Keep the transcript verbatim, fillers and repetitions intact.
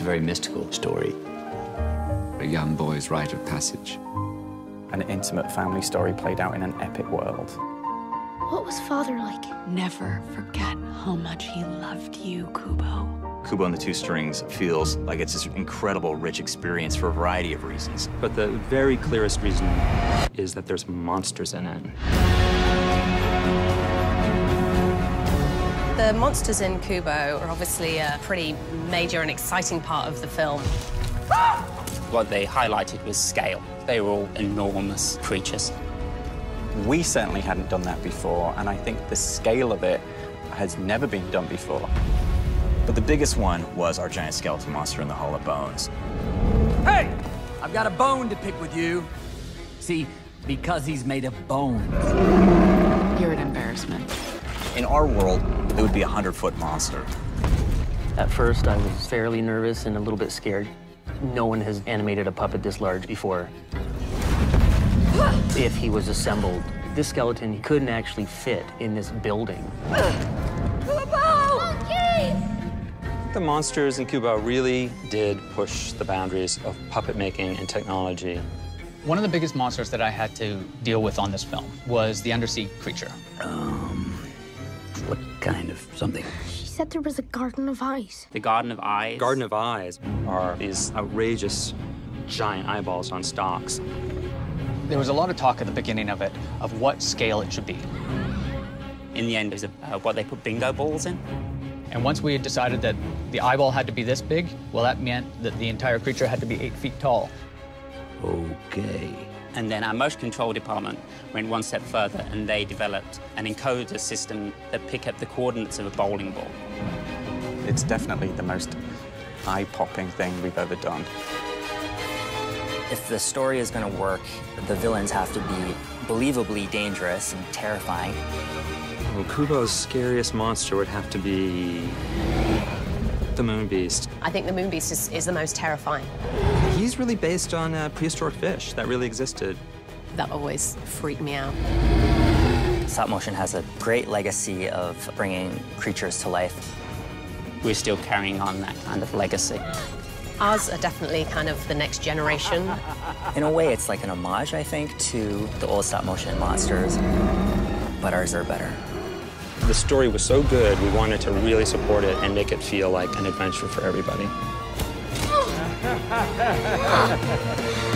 very mystical story. A young boy's rite of passage. An intimate family story played out in an epic world. What was Father like? Never forget how much he loved you, Kubo. Kubo and the Two Strings feels like it's this incredible, rich experience for a variety of reasons. But the very clearest reason is that there's monsters in it. The monsters in Kubo are obviously a pretty major and exciting part of the film. What they highlighted was scale. They were all enormous creatures. We certainly hadn't done that before, and I think the scale of it has never been done before. But the biggest one was our giant skeleton monster in the Hall of Bones. Hey! I've got a bone to pick with you. See, because he's made of bones. You're an embarrassment. In our world, it would be a hundred-foot monster. At first, I was fairly nervous and a little bit scared. No one has animated a puppet this large before. If he was assembled, this skeleton couldn't actually fit in this building. The monsters in Kubo really did push the boundaries of puppet making and technology. One of the biggest monsters that I had to deal with on this film was the undersea creature. Um, what kind of something? She said there was a Garden of Eyes. The Garden of Eyes. Garden of Eyes are these outrageous giant eyeballs on stalks. There was a lot of talk at the beginning of it of what scale it should be. In the end, it was uh, what they put bingo balls in. And once we had decided that the eyeball had to be this big, well, that meant that the entire creature had to be eight feet tall. Okay. And then our motion control department went one step further, and they developed an encoder system that picked up the coordinates of a bowling ball. It's definitely the most eye-popping thing we've ever done. If the story is going to work, the villains have to be believably dangerous and terrifying. Well, Kubo's scariest monster would have to be the Moon Beast. I think the Moon Beast is, is the most terrifying. He's really based on a prehistoric fish that really existed. That always freaked me out. Stop motion has a great legacy of bringing creatures to life. We're still carrying on that kind of legacy. Ours are definitely kind of the next generation. In a way, it's like an homage, I think, to the old stop motion monsters, but ours are better. The story was so good, we wanted to really support it and make it feel like an adventure for everybody.